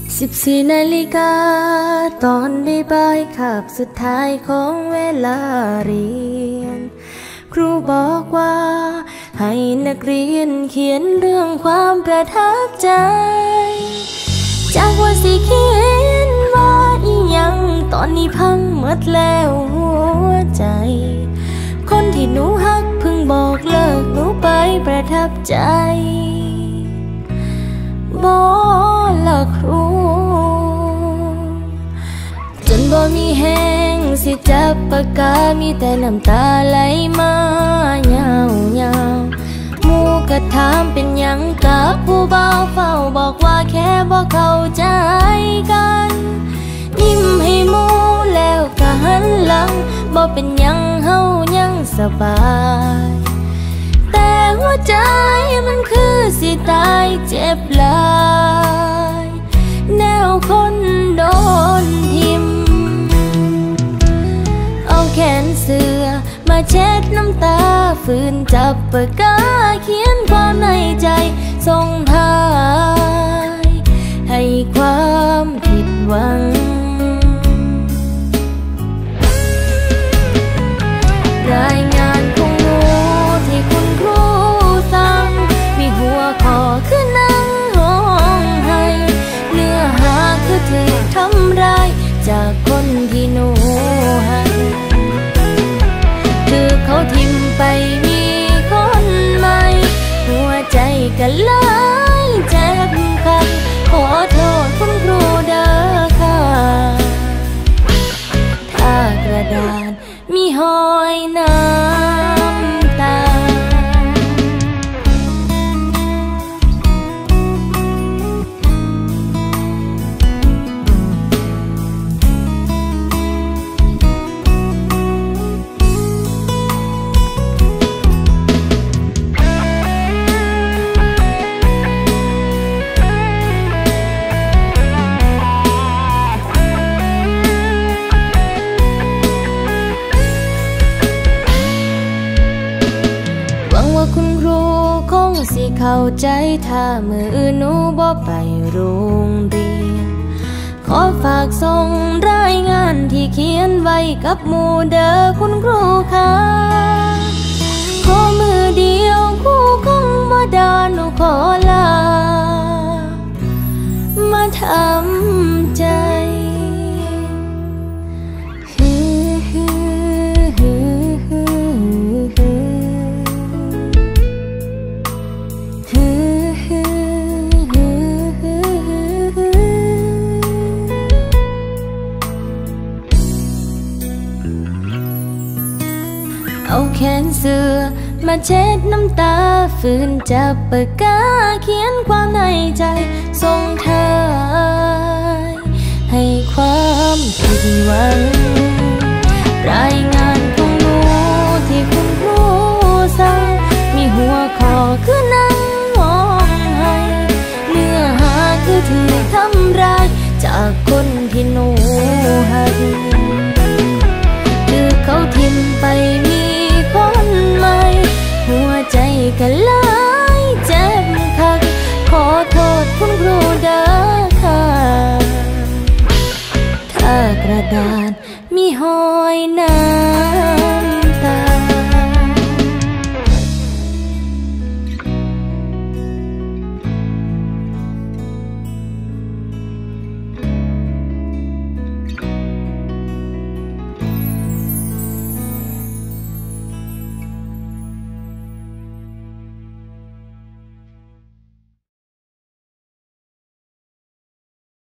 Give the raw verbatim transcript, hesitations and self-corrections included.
สิบสี่นาฬิกาตอนบ่ายๆคาบสุดท้ายของเวลาเรียนครูบอกว่าให้นักเรียนเขียนเรื่องความประทับใจจากว่าสิเขียนว่าอีหยังตอนนี้พังหมดแล้วหัวใจคนที่หนูฮักเพิ่งบอกเลิกหนูไปประทับใจบอกละครูจนบ่มีแห้งสิจับปากกามีแต่น้ำตาไหลมาเงาเงาหมู่ก็ถามเป็นหยังกับผู้บ่าวเฝ้าบอกว่าแค่บ่เข้าใจกันยิ้มให้หมู่แล้วก็หันหลังบ่เป็นหยังเฮายังสบายแต่หัวใจมันคือสิตายเจ็บหลายแนวคนโดนทิมเอาแขนเสื้อมาเช็ดน้ำตาฝืนจับปากกาเขียนความในใจส่งท้ายให้ความผิดหวังรายงานของหนูที่คุณครูสั่งมีหัวข้อคือนั่งร้องไห้เนื้อหาคือถูกทำร้ายจากคนที่หนูให้คือเขาทิ้งไปมีคนใหม่หัวใจก็เลยเจ็บคันขอโทษคุณครูเด้อค่ะถ้ากระดานมีหอยน้ำตาคุณครูคงสิเข้าใจถ้ามือหนูบ่ไปโรงเรียนขอฝากส่งรายงานที่เขียนไว้กับหมู่เด้อคุณครูค่ะขอมือเดียวครูคงบ่ด่าหนูขอลามาทำใจเอาแขนเสื้อมาเช็ดน้ำตาฝืนจับปากกาเขียนความในใจส่งท้ายให้ความผิดหวังรายงานของหนูที่คุณครูสั่งมีหัวข้อคือนั่งร้องไห้เนื้อหาคือถูกทำร้ายจากคนที่หนูหักคือเขาทิ้งไปมีคนใหม่หัวใจก็เลยเจ็บคักขอโทษคุณครูเด้อค่ะถ้ากระดานมีหอยน้ำ